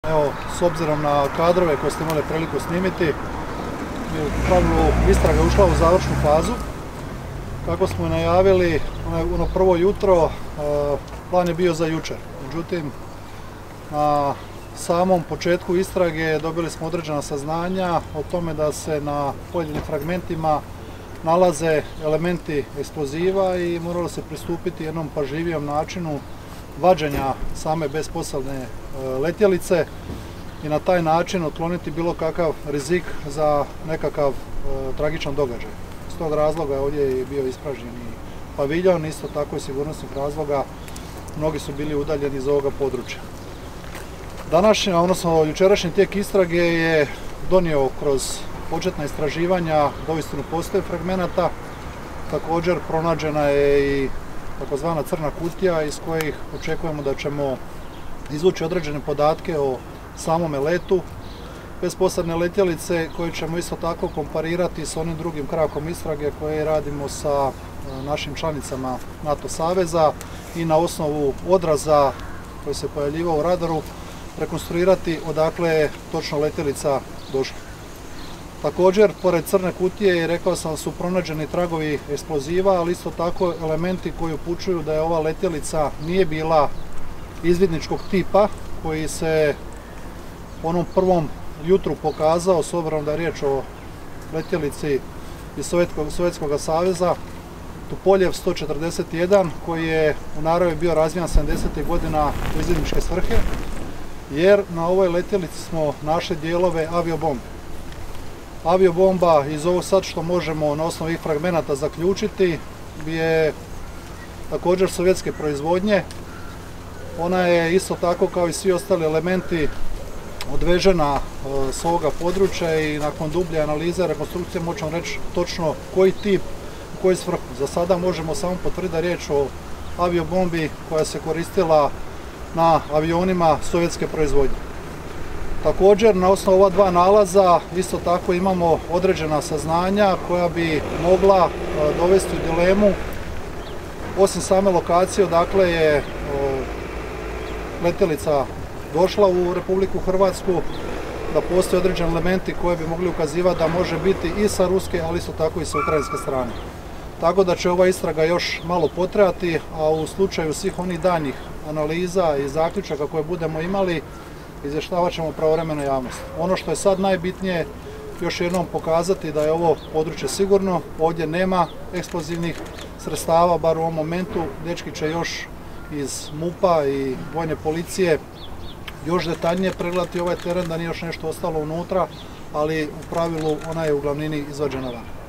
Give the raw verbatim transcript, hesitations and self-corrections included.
Evo, s obzirom na kadrove koje ste imali priliku snimiti, u pravilu istraga ušla u završnu fazu. Kako smo najavili, ono prvo jutro, plan je bio za jučer. Međutim, na samom početku istrage dobili smo određena saznanja o tome da se na pojedinim fragmentima nalaze elementi eksploziva i moralo se pristupiti jednom pažljivijem načinu vađenja same besposadne letjelice i na taj način otkloniti bilo kakav rizik za nekakav tragičan događaj. Iz tog razloga ovdje je bio ispražnjen i paviljon, isto tako i sigurnosnih razloga, mnogi su bili udaljeni iz ovoga područja. Današnja, odnosno jučerašnji tijek istrage je donio kroz početna istraživanja da uistinu postoje fragmenata. Također pronađena je i takozvana crna kutija iz kojih očekujemo da ćemo izvući određene podatke o samome letu besposadne letjelice, koje ćemo isto tako komparirati s onim drugim krakom istrage koje radimo sa našim članicama NATO saveza i na osnovu odraza koji se pojavljivao u radaru rekonstruirati odakle je točno letjelica došla. Također, pored crne kutije, rekao sam, su pronađeni tragovi eksploziva, ali isto tako elementi koji upućuju da je ova letjelica nije bila izvidničkog tipa, koji se u onom prvom jutru pokazao, s obzirom da je riječ o letjelici iz Sovjetskog saveza, Tupoljev sto četrdeset jedan, koji je u naravi bio razvijan sedamdesetih godina u izvidničke svrhe, jer na ovoj letjelici smo našli dijelove aviobombe. Aviobomba, iz ovog sad što možemo na osnovu ovih fragmenata zaključiti, je također sovjetske proizvodnje. Ona je isto tako kao i svi ostali elementi odvežena s ovoga područja i nakon dublje analize rekonstrukcije možemo reći točno koji tip, u koju svrhu. Za sada možemo samo potvrditi da je riječ o aviobombi koja se koristila na avionima sovjetske proizvodnje. Također, na osnovu ova dva nalaza isto tako imamo određena saznanja koja bi mogla dovesti u dilemu, osim same lokacije odakle je letjelica došla u Republiku Hrvatsku, da postoje određeni elementi koji bi mogli ukazivati da može biti i sa ruske, ali isto tako i sa ukrajinske strane. Tako da će ova istraga još malo potrajati, a u slučaju svih onih daljnjih analiza i zaključaka koje budemo imali, izvještavat ćemo pravovremeno javnost. Ono što je sad najbitnije, još jednom pokazati da je ovo područje sigurno, ovdje nema eksplozivnih sredstava, bar u ovom momentu. Dečki će još iz MUP-a i vojne policije još detaljnije pregledati ovaj teren, da nije još nešto ostalo unutra, ali u pravilu ona je u glavnini izvađena van.